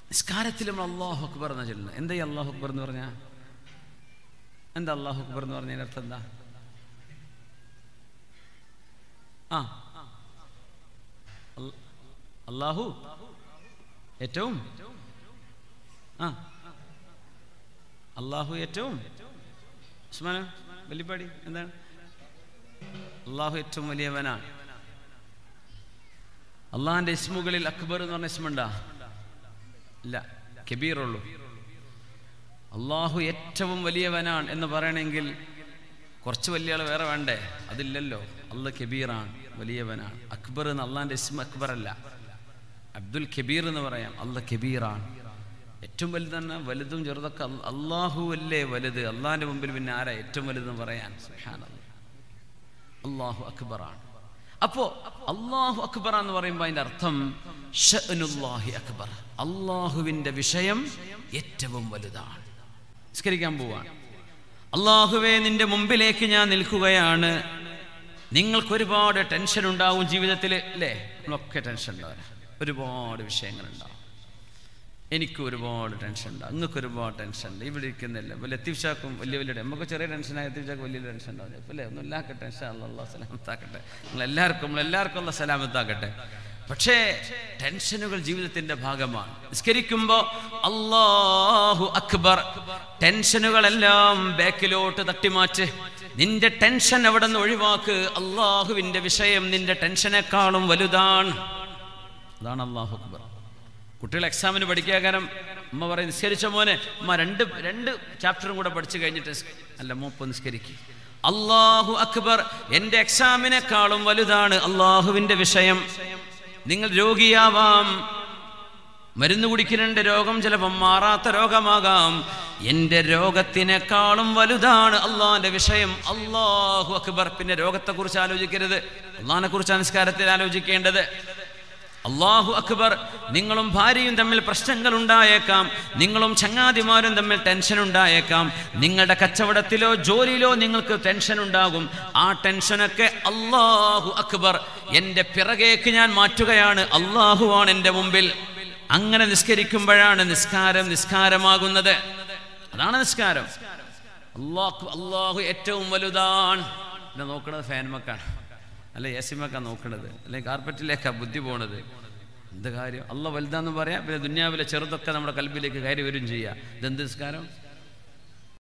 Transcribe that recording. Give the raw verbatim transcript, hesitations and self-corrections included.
നിസ്കാരത്തിൽ നമ്മൾ അല്ലാഹു അക്ബർ എന്നാ ചൊല്ലുന്നത്. എന്താ ഈ അല്ലാഹു അക്ബർ എന്ന് പറഞ്ഞാൽ? എന്താ അല്ലാഹു അക്ബർ എന്ന് പറഞ്ഞതിന്റെ അർത്ഥം എന്താ? ആ അല്ലാഹു ഏറ്റവും ആ അല്ലാഹു ഏറ്റവും ഉസ്മാന വലിയപ്പാടി എന്താണ്? അല്ലാഹു ഏറ്റവും വലിയവനാണ്. അള്ളാഹിന്റെ ഇസ്മുകളിൽ അക്ബർ എന്ന് പറഞ്ഞ ഇസ്മുണ്ടാ? ഇല്ല, കബീറുള്ളൂ. അള്ളാഹു ഏറ്റവും വലിയവനാണ് എന്ന് പറയണമെങ്കിൽ കുറച്ച് വലിയ ആൾ വേറെ വേണ്ടേ? അതില്ലല്ലോ. അള്ളാഹ് കബീറാണ്, വലിയവനാണ്. അക്ബർ എന്ന് അള്ളാഹിന്റെ ഇസ്മ അക്ബർ അല്ല, അബ്ദുൽ കബീർ എന്ന് പറയാം. അള്ളാഹ് കബീറാണ്, ഏറ്റവും വലുത് തന്നെ. വലുതും ചെറുതൊക്കെ അള്ളാഹു അല്ലേ വലുത്. അള്ളാഹിന്റെ മുമ്പിൽ പിന്നെ ആരാ ഏറ്റവും വലുതെന്ന് പറയാൻ? സുബ്ഹാനല്ലാഹ്, അള്ളാഹു അക്ബറാണ്. അപ്പോ അള്ളാഹു അക്ബർ എന്ന് പറയുമ്പോൾ അതിന്റെ അർത്ഥം ശഅ്നുല്ലാഹി അക്ബർ, അള്ളാഹുവിന്റെ വിഷയം ഏറ്റവും വലുതാണ്. നിസ്കരിക്കാൻ പോവാണ്. അള്ളാഹുവേ, നിന്റെ മുമ്പിലേക്ക് ഞാൻ നിൽക്കുകയാണ്. നിങ്ങൾക്ക് ഒരുപാട് ടെൻഷൻ ഉണ്ടാവും ജീവിതത്തിൽ അല്ലേ? നമ്മളൊക്കെ ടെൻഷൻ ഉണ്ടാവും, ഒരുപാട് വിഷയങ്ങളുണ്ടാവും. എനിക്ക് ഒരുപാട് ടെൻഷൻ ഉണ്ടാവും, നിങ്ങൾക്ക് ഒരുപാട് ടെൻഷൻ ഉണ്ട്. ഇവിടെ ഇരിക്കുന്നില്ല വലിയ ലത്തീഫ്ഷാക്കും വലിയ വലിയ നമുക്ക് ചെറിയ ടെൻഷനായ ലത്തീഫ്ഷാക്ക് വലിയ ടെൻഷൻ ഉണ്ടാവും അല്ലേ? ഒന്നും ഇല്ലാക്കട്ടെ, ടെൻഷൻ അല്ലാഹ് സലാമത്താക്കട്ടെ. നമ്മളെല്ലാവർക്കും നമ്മളെല്ലാവർക്കും അല്ലാഹ് സലാമത്താക്കട്ടെ. പക്ഷേ ടെൻഷനുകൾ ജീവിതത്തിന്റെ ഭാഗമാണ്. നിസ്കരിക്കുമ്പോൾ അല്ലാഹു അക്ബർ, ടെൻഷനുകളെല്ലാം ബാക്കിലോട്ട് തട്ടിമാറ്റ്. നിന്റെ ടെൻഷൻ അവിടെ നിന്ന് ഒഴിവാക്ക്. അള്ളാഹുവിന്റെ വിഷയം നിന്റെ ടെൻഷനേക്കാളും വലുതാണ്. അതാണ് അല്ലാഹു അക്ബർ. കുട്ടികൾ എക്സാമിന് പഠിക്കുക, കാരണം അമ്മ പറയും നിസ്കരിച്ച മോനെ അമ്മ രണ്ട് രണ്ട് ചാപ്റ്ററും കൂടെ പഠിച്ചു കഴിഞ്ഞിട്ട് അല്ല മൂപ്പ് നിസ്കരിക്കുക. അല്ലാഹു അക്ബർ, എൻ്റെ എക്സാമിനേക്കാളും വലുതാണ് അള്ളാഹുവിന്റെ വിഷയം. നിങ്ങൾ രോഗിയാവാം, മരുന്ന് കുടിക്കുന്നുണ്ട്, രോഗം ചിലപ്പം മാറാത്ത രോഗമാകാം. എൻ്റെ രോഗത്തിനേക്കാളും വലുതാണ് അള്ളാഹിന്റെ വിഷയം. അല്ലാഹു അക്ബർ. പിന്നെ രോഗത്തെക്കുറിച്ച് ആലോചിക്കരുത്, അള്ളാഹിനെ കുറിച്ച് നിസ്കാരത്തിൽ ആലോചിക്കേണ്ടത്. അല്ലാഹു അക്ബർ. നിങ്ങളും ഭാര്യയും തമ്മിൽ പ്രശ്നങ്ങൾ ഉണ്ടായേക്കാം, നിങ്ങളും ചങ്ങാതിമാരും തമ്മിൽ ടെൻഷൻ ഉണ്ടായേക്കാം, നിങ്ങളുടെ കച്ചവടത്തിലോ ജോലിയിലോ നിങ്ങൾക്ക് ടെൻഷൻ ഉണ്ടാകും. ആ ടെൻഷനൊക്കെ അല്ലാഹു അക്ബർ, എൻ്റെ പിറകേക്ക് ഞാൻ മാറ്റുകയാണ്, അല്ലാഹുവാണ് എൻ്റെ മുമ്പിൽ. അങ്ങനെ നിസ്കരിക്കുമ്പോഴാണ് നിസ്കാരം നിസ്കാരമാകുന്നത്. അതാണ് നിസ്കാരം. അല്ലാഹു അല്ലാഹു ഏറ്റവും വലുതാണ്. പിന്നെ നോക്കുന്നത് ഫാൻമക്കാണ്, അല്ലെ യേസിമക്കാണ് നോക്കണത്, അല്ലെങ്കിൽ കാർപ്പറ്റിലേക്കാണ് ബുദ്ധി പോണത്. എന്ത് കാര്യം? അള്ളാഹ് വലുതാന്ന് പറയാം, പിന്നെ ദുനിയാവിലെ ചെറുതൊക്കെ നമ്മുടെ കൽബിലേക്ക് കയറി വരും ചെയ്യാം. ഇതെന്ത് നിസ്കാരം?